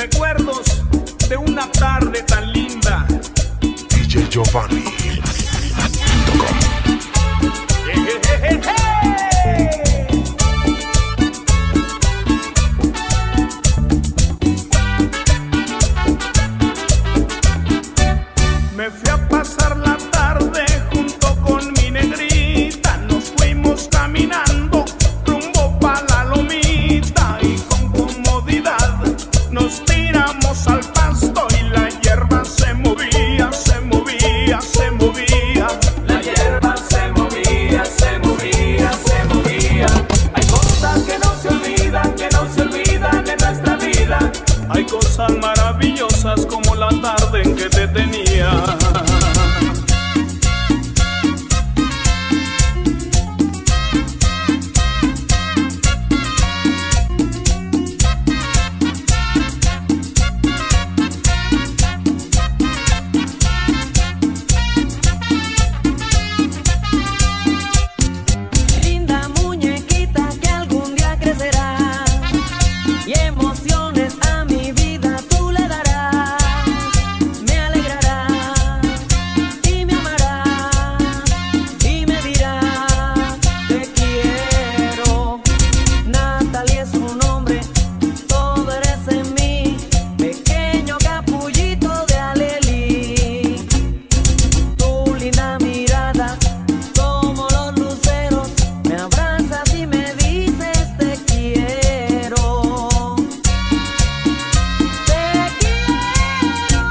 recuerdos de una tarde tan linda. DJ Giovanni. Me fui a pasar la tarde junto con mi negrita. Nos fuimos caminando rumbo pa' la lomita y con comodidad nos tiramos al pasto y la hierba se movía, se movía, se movía. La hierba se movía, se movía, se movía. Hay cosas que no se olvidan, que no se olvidan en nuestra vida. Hay cosas maravillosas como la tarde en que te tenía. Linda muñequita que algún día crecerá y emociones a mi vida tú le darás. Me alegrarás y me amarás y me dirás te quiero. Natalia es su nombre, todo eres en mí, pequeño capullito de Alelí. Tu linda mirada como los luceros, me abrazas y me dices te quiero. Te quiero.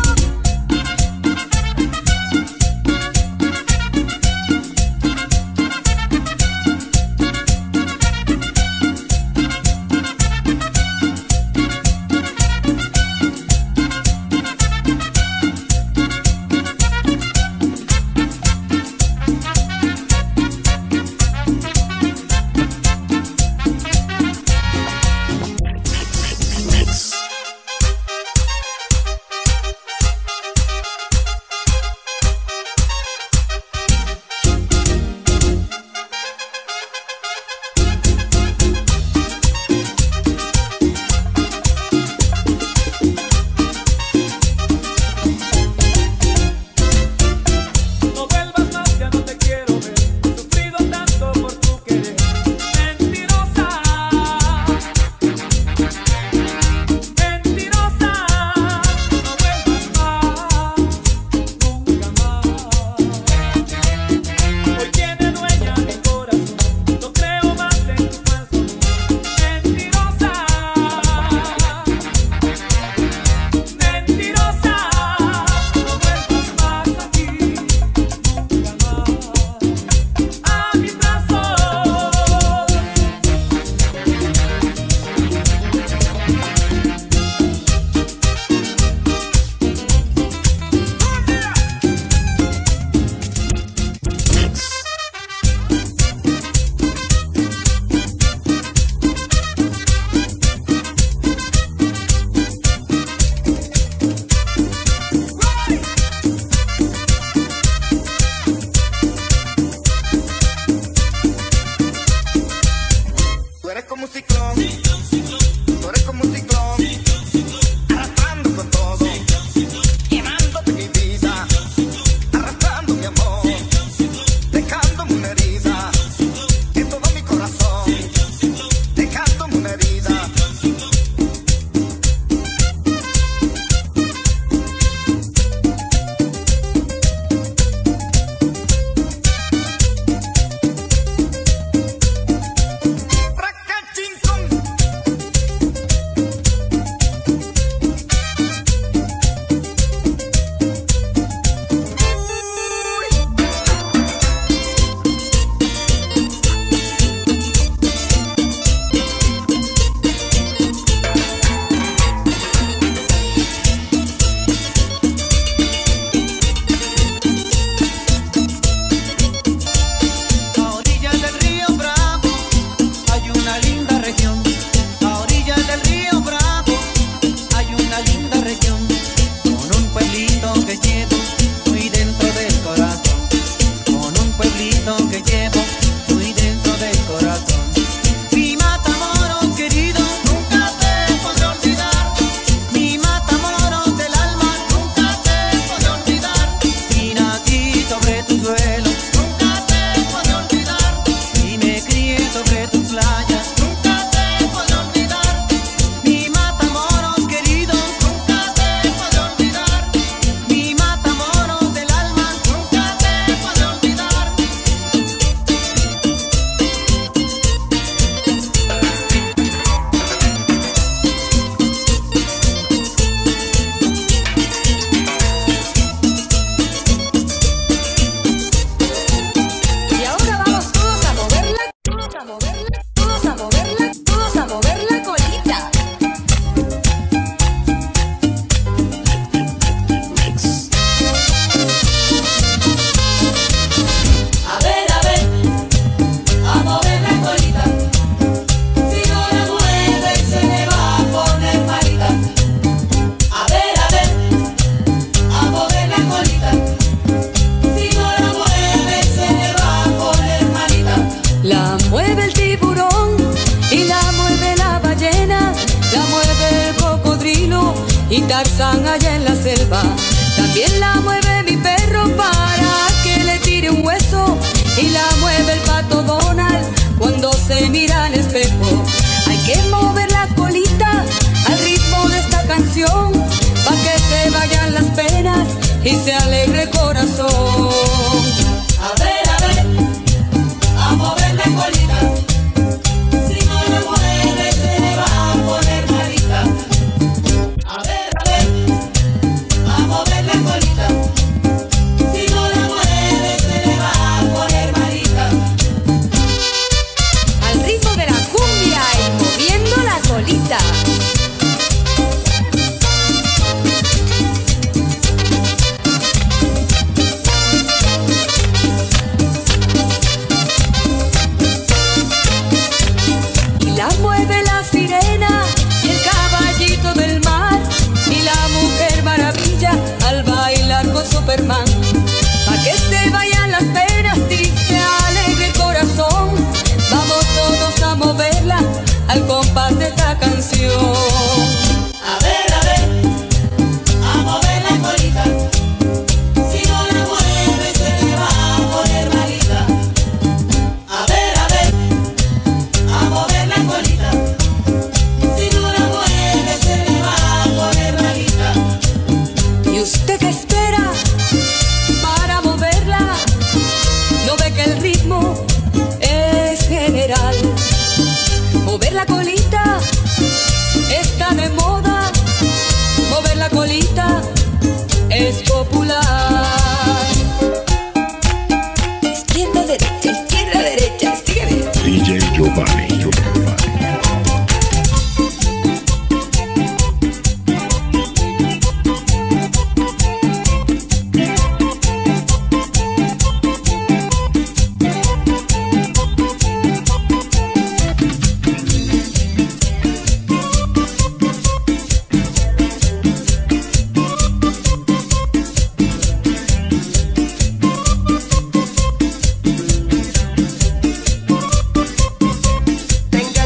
No vuelvas más, ya no te quiero ver. He sufrido tanto por tu querer. Mentirosa, mentirosa. No vuelvas más, nunca más. Hoy tiene dueña mi corazón. No creo más en tu falso amor. Mentirosa, mentirosa. No vuelvas más aquí. A mis brazos. Tú eres como un ciclón, tú eres como un ciclón, arrastrando con todo, quemándote mi vida, arrastrando mi amor, dejándome una herida, en todo mi corazón, dejándome una herida. Fracachincón. Tarzán allá en la selva. También la mueve mi perro para que le tire un hueso. Y la mueve el pato Donald cuando se mira al espejo. Hay que mover la colita al ritmo de esta canción, pa' que se vayan las penas y se alegre el corazón. A ver, a mover la colita. Si no la mueve se le va a poner malita. A ver, a mover la colita. Si no la mueve se le va a poner malita. Al ritmo de la cumbia y moviendo la colita. La mueve la sirena y el caballito del mar y la mujer maravilla al bailar con Superman. Pa' que se vayan las penas y se alegre el corazón. Vamos todos a moverla al compás de esta canción. A ver, a mover la colita. Si no la mueve se le va a poner malita. A ver, a mover la colita. Si no la mueve se le va a poner malita. ¿Y usted qué espera para moverla? ¿No ve que el ritmo es general? Mover la colita está de moda. Mover la colita es popular. Izquierda, derecha, sígueme. DJ Giovanni. Tenga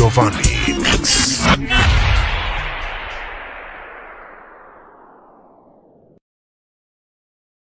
Giovanni Mix.